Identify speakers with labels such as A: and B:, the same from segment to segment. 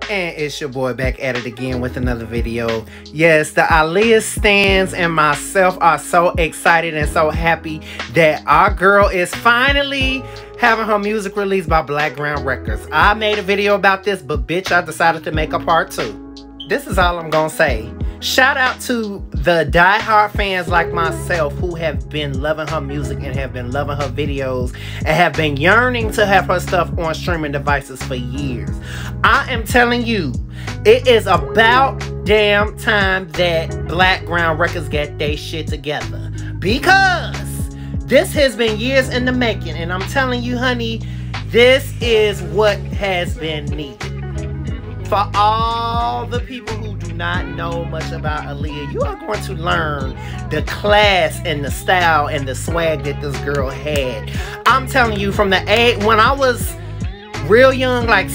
A: And it's your boy back at it again with another video. Yes, the Aaliyah stans and myself are so excited and so happy that our girl is finally having her music released by Blackground Records. I made a video about this, but bitch, I decided to make a part 2. This is all I'm gonna say. Shout out to the diehard fans like myself who have been loving her music and have been loving her videos and have been yearning to have her stuff on streaming devices for years. I am telling you, it is about damn time that Blackground Records get their shit together, because this has been years in the making, and I'm telling you, honey, this is what has been needed. For all the people who do not know much about Aaliyah, you are going to learn the class and the style and the swag that this girl had. I'm telling you, from the age when I was real young, like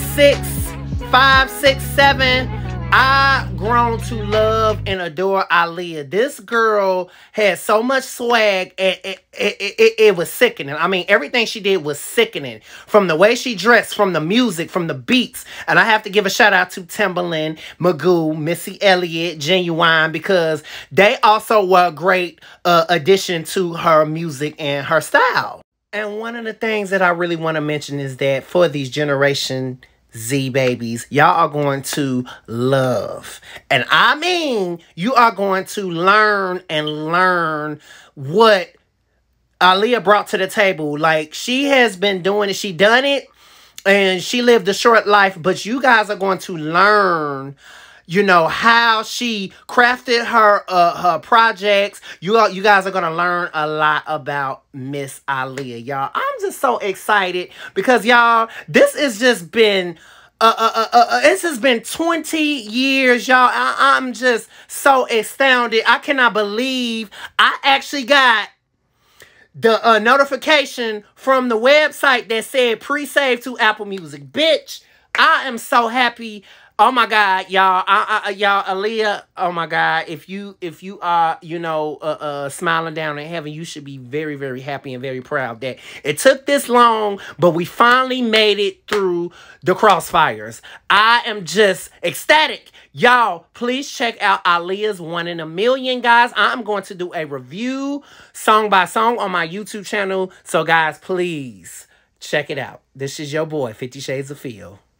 A: 5, 6, 7, I grown to love and adore Aaliyah. This girl had so much swag, it was sickening. I mean, everything she did was sickening. From the way she dressed, from the music, from the beats. And I have to give a shout out to Timbaland, Magoo, Missy Elliott, Genuine, because they also were a great addition to her music and her style. And one of the things that I really want to mention is that for these Generation Z babies, y'all are going to love, and I mean, you are going to learn what Aaliyah brought to the table. Like, she has been doing it, she done it, and she lived a short life, but you guys are going to learn, you know, how she crafted her projects. You guys are gonna learn a lot about Miss Aaliyah, y'all. I'm just so excited because, y'all, this has just been this has been 20 years, y'all. I'm just so astounded. I cannot believe I actually got the notification from the website that said pre-save to Apple Music. Bitch, I am so happy. Oh my God, y'all, y'all, Aaliyah, oh my God, if you are, you know, smiling down in heaven, you should be very, very happy and very proud that it took this long, but we finally made it through the crossfires. I am just ecstatic. Y'all, please check out Aaliyah's One in a Million, guys. I'm going to do a review song by song on my YouTube channel, so guys, please check it out. This is your boy, 50 Shades of Phil.